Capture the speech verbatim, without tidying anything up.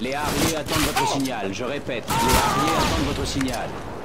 Les Harriers attendent votre signal. Je répète, les Harriers attendent votre signal.